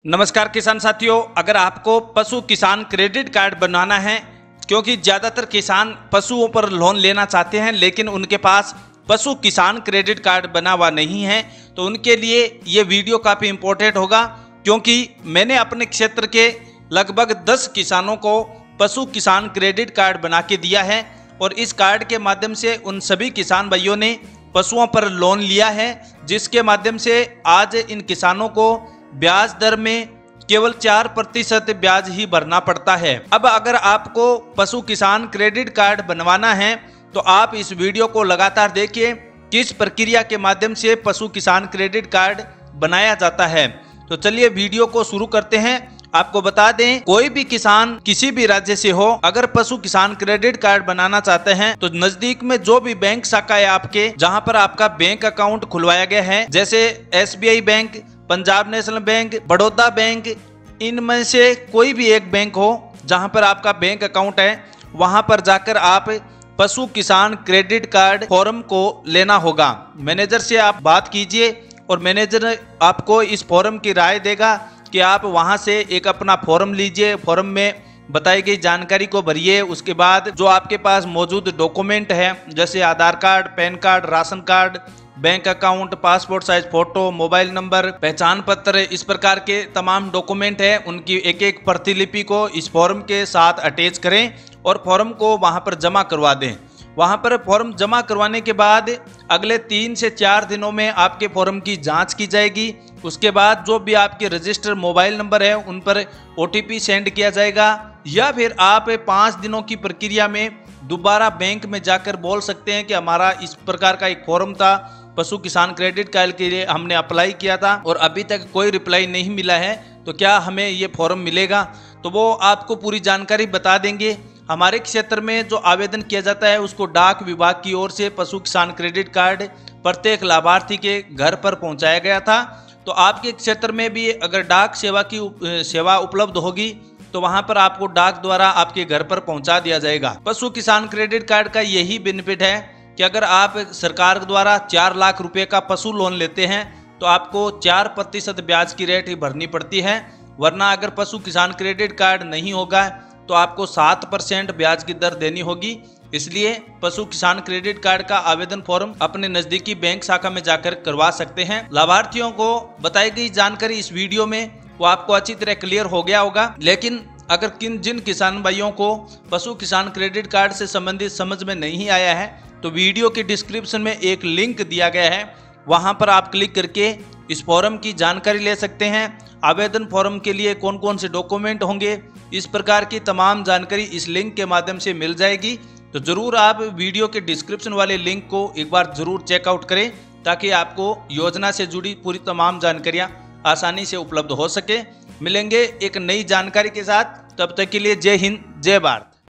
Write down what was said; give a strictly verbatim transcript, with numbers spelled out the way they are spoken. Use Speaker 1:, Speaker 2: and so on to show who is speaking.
Speaker 1: नमस्कार किसान साथियों, अगर आपको पशु किसान क्रेडिट कार्ड बनवाना है, क्योंकि ज़्यादातर किसान पशुओं पर लोन लेना चाहते हैं लेकिन उनके पास पशु किसान क्रेडिट कार्ड बना हुआ नहीं है, तो उनके लिए ये वीडियो काफ़ी इम्पोर्टेंट होगा। क्योंकि मैंने अपने क्षेत्र के लगभग दस किसानों को पशु किसान क्रेडिट कार्ड बना के दिया है और इस कार्ड के माध्यम से उन सभी किसान भाइयों ने पशुओं पर लोन लिया है, जिसके माध्यम से आज इन किसानों को ब्याज दर में केवल चार प्रतिशत ब्याज ही भरना पड़ता है। अब अगर आपको पशु किसान क्रेडिट कार्ड बनवाना है तो आप इस वीडियो को लगातार देखिए, किस प्रक्रिया के माध्यम से पशु किसान क्रेडिट कार्ड बनाया जाता है। तो चलिए वीडियो को शुरू करते हैं। आपको बता दें, कोई भी किसान किसी भी राज्य से हो, अगर पशु किसान क्रेडिट कार्ड बनाना चाहते हैं तो नजदीक में जो भी बैंक शाखा है आपके, जहां पर आपका बैंक अकाउंट खुलवाया गया है, जैसे S B I bank, Punjab National Bank, Baroda bank, इनमें से कोई भी एक बैंक हो जहां पर आपका बैंक अकाउंट है, वहां पर जाकर आप पशु किसान क्रेडिट कार्ड फॉर्म को लेना होगा। मैनेजर से आप बात कीजिए और मैनेजर आपको इस फॉर्म की राय देगा कि आप वहां से एक अपना फॉर्म लीजिए। फॉर्म में बताई गई जानकारी को भरिए। उसके बाद जो आपके पास मौजूद डॉक्यूमेंट है, जैसे Aadhaar card, PAN card, ration card, bank account, passport size photo, mobile number, पहचान पत्र, इस प्रकार के तमाम डॉक्यूमेंट है, उनकी एक एक प्रतिलिपि को इस फॉर्म के साथ अटैच करें और फॉर्म को वहां पर जमा करवा दें। वहां पर फॉर्म जमा करवाने के बाद अगले तीन से चार दिनों में आपके फॉर्म की जांच की जाएगी। उसके बाद जो भी आपके रजिस्टर मोबाइल नंबर है उन पर ओ टी पी सेंड किया जाएगा, या फिर आप पाँच दिनों की प्रक्रिया में दोबारा बैंक में जाकर बोल सकते हैं कि हमारा इस प्रकार का एक फॉर्म था, पशु किसान क्रेडिट कार्ड के लिए हमने अप्लाई किया था और अभी तक कोई रिप्लाई नहीं मिला है, तो क्या हमें ये फॉर्म मिलेगा? तो वो आपको पूरी जानकारी बता देंगे। हमारे क्षेत्र में जो आवेदन किया जाता है उसको डाक विभाग की ओर से पशु किसान क्रेडिट कार्ड प्रत्येक लाभार्थी के घर पर पहुंचाया गया था। तो आपके क्षेत्र में भी अगर डाक सेवा की सेवा उपलब्ध होगी तो वहां पर आपको डाक द्वारा आपके घर पर पहुंचा दिया जाएगा। पशु किसान क्रेडिट कार्ड का यही बेनिफिट है कि अगर आप सरकार द्वारा चार लाख रुपए का पशु लोन लेते हैं तो आपको चार प्रतिशत ब्याज की रेट ही भरनी पड़ती है, वरना अगर पशु किसान क्रेडिट कार्ड नहीं होगा तो आपको सात परसेंट ब्याज की दर देनी होगी। इसलिए पशु किसान क्रेडिट कार्ड का आवेदन फॉर्म अपने नजदीकी बैंक शाखा में जाकर करवा सकते हैं। लाभार्थियों को बताई गई जानकारी इस वीडियो में वो आपको अच्छी तरह क्लियर हो गया होगा, लेकिन अगर किन जिन किसान भाइयों को पशु किसान क्रेडिट कार्ड से संबंधित समझ में नहीं आया है तो वीडियो के डिस्क्रिप्शन में एक लिंक दिया गया है, वहां पर आप क्लिक करके इस फॉर्म की जानकारी ले सकते हैं। आवेदन फॉर्म के लिए कौन कौन से डॉक्यूमेंट होंगे, इस प्रकार की तमाम जानकारी इस लिंक के माध्यम से मिल जाएगी। तो जरूर आप वीडियो के डिस्क्रिप्शन वाले लिंक को एक बार जरूर चेकआउट करें, ताकि आपको योजना से जुड़ी पूरी तमाम जानकारियां आसानी से उपलब्ध हो सके। मिलेंगे एक नई जानकारी के साथ, तब तक के लिए जय हिंद, जय भारत।